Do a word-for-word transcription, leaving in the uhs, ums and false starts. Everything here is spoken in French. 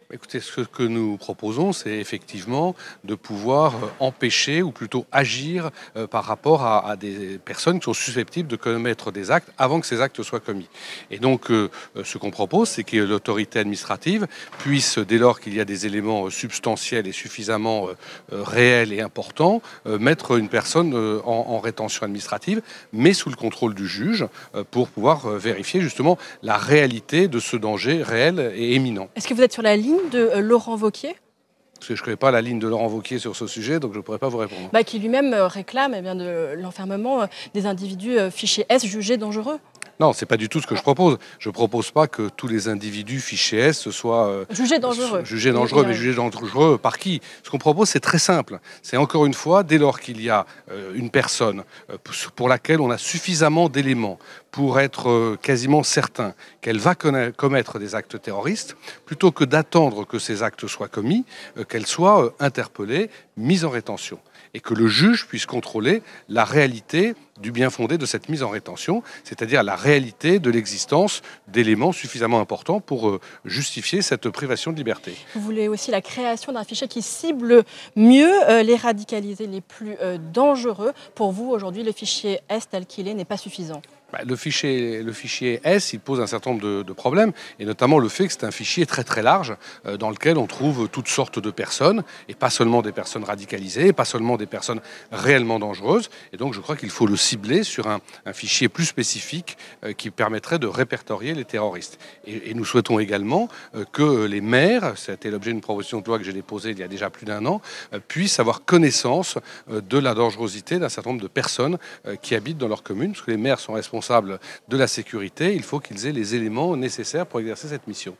Écoutez, ce que nous proposons, c'est effectivement de pouvoir euh, empêcher ou plutôt agir euh, par rapport à, à des personnes qui sont susceptibles de commettre des actes avant que ces actes soient commis. Et donc, euh, euh, ce qu'on propose, c'est que l'autorité administrative puisse, dès lors qu'il y a des éléments euh, substantiels et suffisamment euh, euh, réels et importants, euh, mettre une personne euh, en, en rétention administrative, mais sous le contrôle du juge, euh, pour pouvoir euh, vérifier justement la réalité de ce danger réel et éminent. Est-ce que vous êtes sur la ligne de euh, Laurent Wauquiez, Parce que je ne connais pas la ligne de Laurent Wauquiez sur ce sujet, donc je ne pourrais pas vous répondre. bah, qui lui-même euh, réclame eh bien, de l'enfermement euh, des individus euh, fichés S jugés dangereux? Non, c'est pas du tout ce que je propose. Je propose pas que tous les individus fichés S soient euh, Jugés dangereux. jugés dangereux, Il- mais il- jugés dangereux par qui? Ce qu'on propose, c'est très simple. C'est encore une fois, dès lors qu'il y a euh, une personne euh, pour laquelle on a suffisamment d'éléments pour être euh, quasiment certain qu'elle va conna- commettre des actes terroristes, plutôt que d'attendre que ces actes soient commis, euh, qu'elle soit euh, interpellée, mise en rétention, et que le juge puisse contrôler la réalité du bien fondé de cette mise en rétention, c'est-à-dire la réalité de l'existence d'éléments suffisamment importants pour euh, justifier cette privation de liberté. Vous voulez aussi la création d'un fichier qui cible mieux euh, les radicalisés les plus euh, dangereux. Pour vous, aujourd'hui, le fichier S tel qu'il est n'est pas suffisant. Bah, le, fichier, le fichier S, il pose un certain nombre de, de problèmes, et notamment le fait que c'est un fichier très très large euh, dans lequel on trouve toutes sortes de personnes, et pas seulement des personnes radicalisées, et pas seulement des personnes réellement dangereuses. Et donc je crois qu'il faut le cibler sur un, un fichier plus spécifique euh, qui permettrait de répertorier les terroristes. Et, et nous souhaitons également euh, que les maires, c'était l'objet d'une proposition de loi que j'ai déposée il y a déjà plus d'un an, euh, puissent avoir connaissance euh, de la dangerosité d'un certain nombre de personnes euh, qui habitent dans leur commune, parce que les maires sont responsables de la sécurité, il faut qu'ils aient les éléments nécessaires pour exercer cette mission.